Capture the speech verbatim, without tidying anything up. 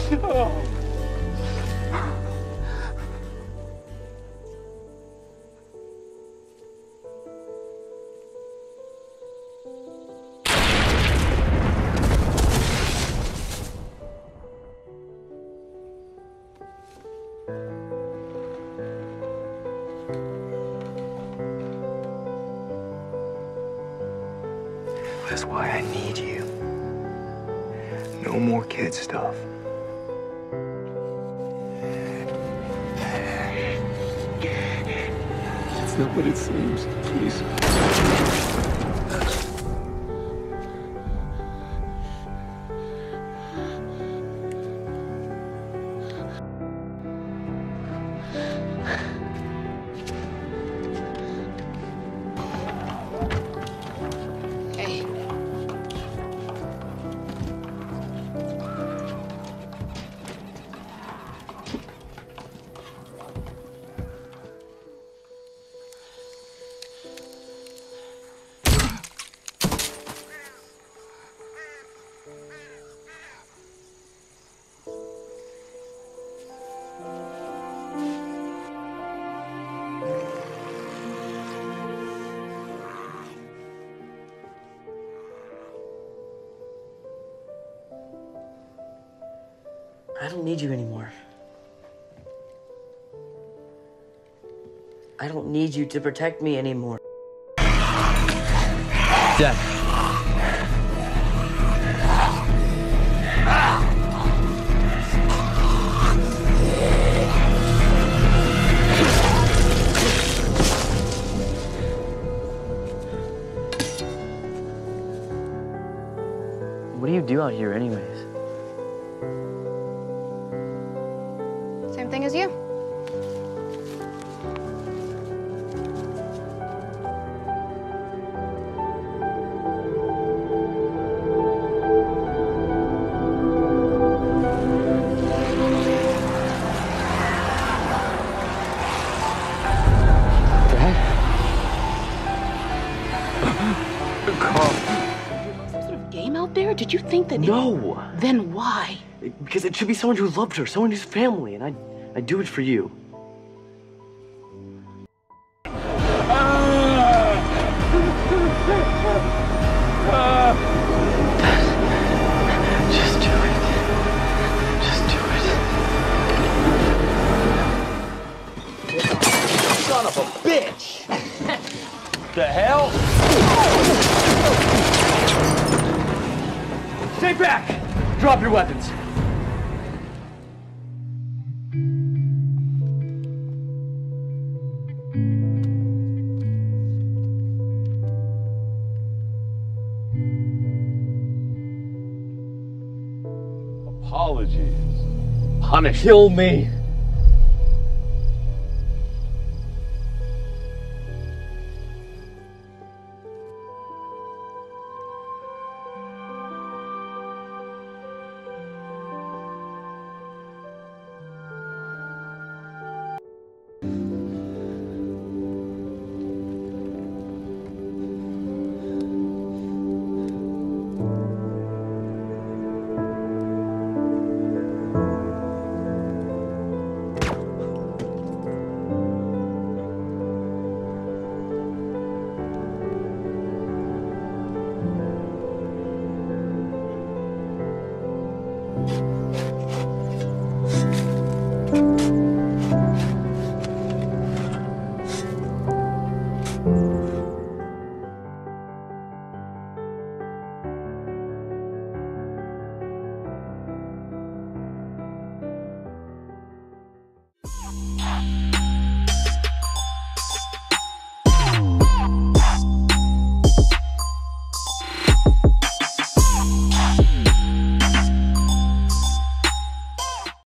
No. That's why I need you. No more kid stuff. It's not what it seems, please. Hey. I don't need you anymore. I don't need you to protect me anymore. Dad. What do you do out here anyways? Same thing as you. Some sort of game out there? Did you think that? No! It... Then why? Because it should be someone who loved her, someone who's family, and I, I do it for you. Just do it. Just do it. Son of a bitch! The hell? Stay back! Drop your weapons. Apologies. Punish. Kill me. you